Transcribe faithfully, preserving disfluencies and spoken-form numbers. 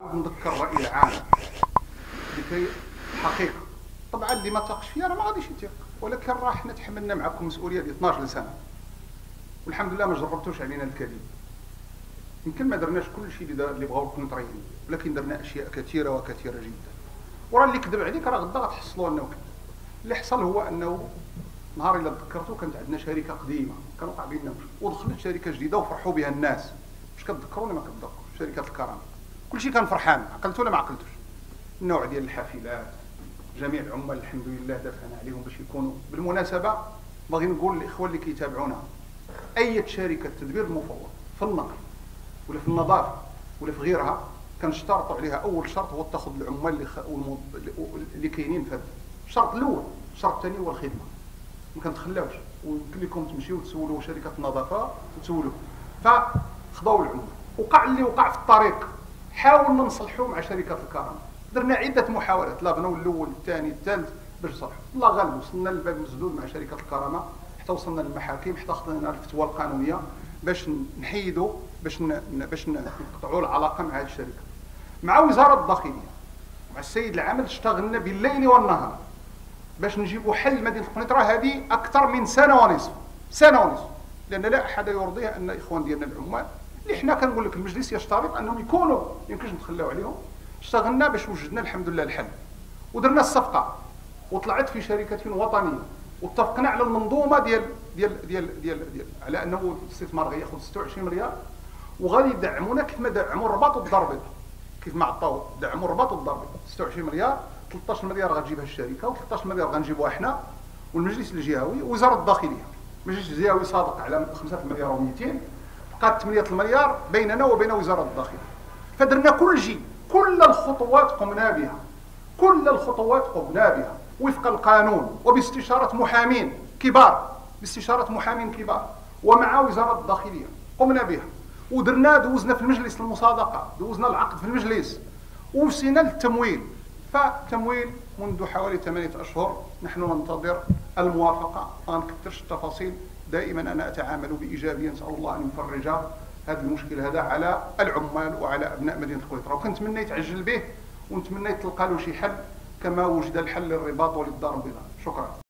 نذكر الرأي العام لكي الحقيقة طبعا اللي ما تاقش فيها راه ما غاديش يتيق، ولكن راه حنا تحملنا معكم مسؤولية ديال اثناش سنة والحمد لله ما جربتوش علينا الكذب. يمكن ما درناش كل شيء اللي اللي بغاو الكونتريين، ولكن درنا اشياء كثيرة وكثيرة جدا. وراه اللي كذب عليك راه غدا غتحصلوا انه كذب. اللي حصل هو انه نهار الا تذكرتوا كانت عندنا شركة قديمة كان وقع بيننا مشكل، ودخلت شركة جديدة وفرحوا بها الناس. واش كتذكروني؟ ما كتذكروش. شركة الكرامة كلشي كان فرحان، عقلتوا ولا ما عقلتوش؟ النوع ديال الحافلات، جميع العمال الحمد لله دافعنا عليهم باش يكونوا. بالمناسبة باغي نقول للاخوة اللي كيتابعونا، اي شركة تدبير المفوض في النقل ولا في النظافة ولا في غيرها كنشترطوا عليها اول شرط هو تاخذ العمال اللي خ... اللي كاينين في هذا. الشرط الاول، الشرط الثاني هو الخدمة. ما كنتخلاوش، ويمكن لكم تمشيو تسولوا شركة النظافة وتسولوا. فخضعوا العمال. وقع اللي وقع في الطريق، حاولنا نصلحوه مع شركة الكرامة، درنا عدة محاولات، لا بناو الاول الثاني الثالث باش نصلحوا. الله غالب وصلنا للباب مسدود مع شركة الكرامة حتى وصلنا للمحاكم، حتى خدنا الفتوى القانونية باش نحيدوا باش ن... باش نقطعوا العلاقة مع هذه الشركة. مع وزارة الداخلية مع السيد العامل اشتغلنا بالليل والنهار باش نجيبوا حل مدينة القنيطرة. هذه أكثر من سنة ونصف، سنة ونصف، لأن لا أحد يرضيه أن إخوان ديالنا العمال اللي حنا كنقول لك المجلس يشترط أنهم يكونوا، ما يمكنش نتخلاو عليهم. اشتغلنا باش وجدنا الحمد لله الحل، ودرنا الصفقة، وطلعت في شركة وطنية، واتفقنا على المنظومة ديال ديال ديال ديال, ديال على أنه الاستثمار غياخذ ستة وعشرين مليار، وغادي يدعمونا كيف ما دعموا الرباط والضربيط، كيف ما عطاو دعموا الرباط والضربيط ستة وعشرين مليار. ثلاثة عشر مليار غتجيبها الشركة، و13 مليار غنجيبوها حنا والمجلس الجهوي ووزارة الداخلية. المجلس الجهوي صادق على خمسة مليار ومئتين، بقات ثمانية المليار بيننا وبين وزارة الداخلية. فدرنا كل شيء، كل الخطوات قمنا بها، كل الخطوات قمنا بها وفق القانون وباستشارة محامين كبار، باستشارة محامين كبار ومع وزارة الداخلية قمنا بها. ودرنا دوزنا في المجلس المصادقة، دوزنا العقد في المجلس، ووصلنا للتمويل. فالتمويل منذ حوالي ثمانية أشهر نحن ننتظر الموافقة. ما نكثرش التفاصيل، دائما أنا أتعامل بإيجابية، نسأل الله أن يفرج هذا المشكل هذا على العمال وعلى أبناء مدينة القنيطرة، وكنتمنى يتعجل به ونتمنى يتلقى له شي حل كما وجد الحل للرباط وللدار البيضاء. شكرا.